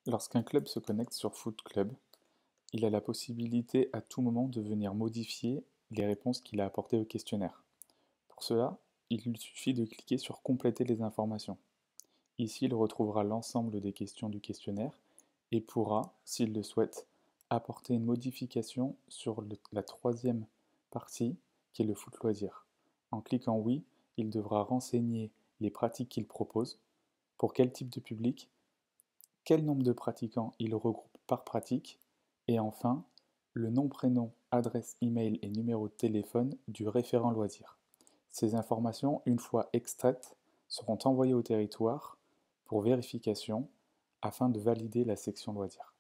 Lorsqu'un club se connecte sur Foot Club, il a la possibilité à tout moment de venir modifier les réponses qu'il a apportées au questionnaire. Pour cela, il lui suffit de cliquer sur Compléter les informations. Ici, il retrouvera l'ensemble des questions du questionnaire et pourra, s'il le souhaite, apporter une modification sur la troisième partie qui est le foot loisir. En cliquant Oui, il devra renseigner les pratiques qu'il propose, pour quel type de public, quel nombre de pratiquants il regroupe par pratique, et enfin, le nom, prénom, adresse email et numéro de téléphone du référent loisir. Ces informations, une fois extraites, seront envoyées au territoire pour vérification afin de valider la section loisirs.